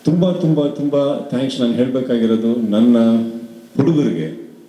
ತುಂಬ ತುಂಬ ತುಂಬ ಥ್ಯಾಂಕ್ಸ್ ನಾನು ಹೇಳಬೇಕಾಗಿರೋದು ನನ್ನ ಹುಡುಗರಿಗೆ.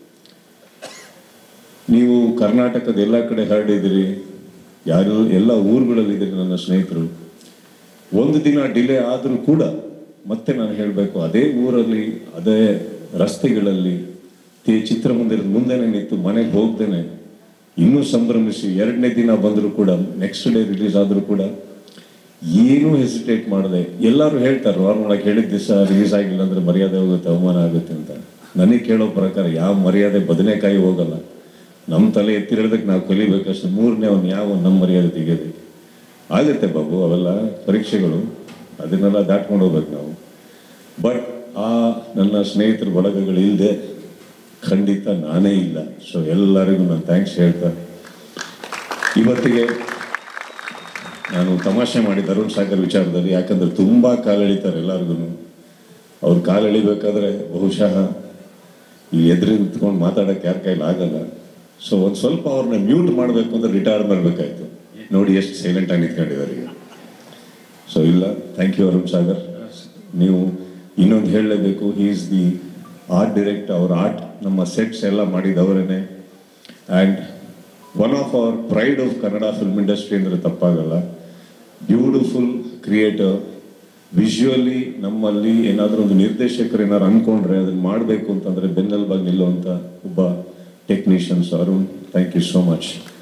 ನೀವು ಕರ್ನಾಟಕದ ಎಲ್ಲ ಕಡೆ ಹರಡಿದಿರಿ, ಯಾರು ಎಲ್ಲ ಊರುಗಳಲ್ಲಿದ್ದೀರಿ ನನ್ನ ಸ್ನೇಹಿತರು. ಒಂದು ದಿನ ಡಿಲೇ ಆದರೂ ಕೂಡ ಮತ್ತೆ ನಾನು ಹೇಳಬೇಕು, ಅದೇ ಊರಲ್ಲಿ ಅದೇ ರಸ್ತೆಗಳಲ್ಲಿ ಚಿತ್ರಮಂದಿರದ ಮುಂದೆನೇ ನಿಂತು ಮನೆಗೆ ಹೋಗ್ದೇನೆ ಇನ್ನೂ ಸಂಭ್ರಮಿಸಿ 2ನೇ ದಿನ ಬಂದರೂ ಕೂಡ ನೆಕ್ಸ್ಟ್ ಡೇ ರಿಲೀಸ್ ಆದರೂ ಕೂಡ ಏನೂ ಹೆಸಿಟೇಟ್ ಮಾಡಿದೆ. ಎಲ್ಲರೂ ಹೇಳ್ತಾರೆ ನಾರ್ಮಲಾಗಿ ಹೇಳಿದ ದಿವಸ ರಿಲೀಸ್ ಆಗಿಲ್ಲ ಅಂದರೆ ಮರ್ಯಾದೆ ಹೋಗುತ್ತೆ, ಅವಮಾನ ಆಗುತ್ತೆ ಅಂತ. ನನಗೆ ಕೇಳೋ ಪ್ರಕಾರ ಯಾವ ಮರ್ಯಾದೆ ಬದನೆಕಾಯಿ ಹೋಗಲ್ಲ. ನಮ್ಮ ತಲೆ ಎತ್ತಿರೋದಕ್ಕೆ ನಾವು ಕಲಿಬೇಕಷ್ಟು 3ನೇ ಅವ್ನು ಯಾವ ನಮ್ಮ ಮರ್ಯಾದೆ ತೆಗೆಯೋದಕ್ಕೆ ಆಗುತ್ತೆ ಬಾಬು. ಅವೆಲ್ಲ ಪರೀಕ್ಷೆಗಳು, ಅದನ್ನೆಲ್ಲ ದಾಟ್ಕೊಂಡು ಹೋಗ್ಬೇಕು ನಾವು. ಬಟ್ ಆ ನನ್ನ ಸ್ನೇಹಿತರ ಬಳಗಗಳು ಇಲ್ಲದೆ ಖಂಡಿತ ನಾನೇ ಇಲ್ಲ. ಸೊ ಎಲ್ಲರಿಗೂ ನಾನು ಥ್ಯಾಂಕ್ಸ್ ಹೇಳ್ತಾ, ಇವತ್ತಿಗೆ ನಾನು ತಮಾಷೆ ಮಾಡಿದ್ದೆ ಅರುಣ್ ಸಾಗರ್ ವಿಚಾರದಲ್ಲಿ. ಯಾಕಂದರೆ ತುಂಬ ಕಾಲೆಳಿತಾರೆ ಎಲ್ಲರಿಗೂ. ಅವ್ರು ಕಾಲೆಳಿಬೇಕಾದ್ರೆ ಬಹುಶಃ ಈ ಎದುರು ನಿಂತ್ಕೊಂಡು ಮಾತಾಡೋಕ್ಕೆ ಯಾರ ಕೈಲಿ ಆಗಲ್ಲ. ಸೊ ಒಂದು ಸ್ವಲ್ಪ ಅವ್ರನ್ನ ಮ್ಯೂಟ್ ಮಾಡಬೇಕು ಅಂದರೆ ರಿಟೈರ್ ಮಾಡಬೇಕಾಯ್ತು. ನೋಡಿ ಎಷ್ಟು ಸೈಲೆಂಟಾಗಿ ನಿಂತ್ಕೊಂಡಿದ್ದಾರೆ ಈಗ. ಸೊ ಇಲ್ಲ, ಥ್ಯಾಂಕ್ ಯು ಅರುಣ್ ಸಾಗರ್. ನೀವು ಇನ್ನೊಂದು ಹೇಳಲೇಬೇಕು, he is the art director. ಅವ್ರ ಆರ್ಟ್ ನಮ್ಮ ಸೆಟ್ಸ್ ಎಲ್ಲ ಮಾಡಿದವರೇ. And one of our pride of Kannada film industry ಅಂದರೆ ತಪ್ಪಾಗಲ್ಲ. Beautiful creator. ವಿಜುವಲಿ ನಮ್ಮಲ್ಲಿ ಏನಾದರೂ ಒಂದು ನಿರ್ದೇಶಕರು ಏನಾದ್ರು ಅಂದ್ಕೊಂಡ್ರೆ ಅದನ್ನು ಮಾಡಬೇಕು ಅಂತಂದರೆ ಬೆನ್ನೆಲುಬಾಗಿ ನಿಲ್ಲುವಂಥ ಒಬ್ಬ technicians Arun. Thank you so much.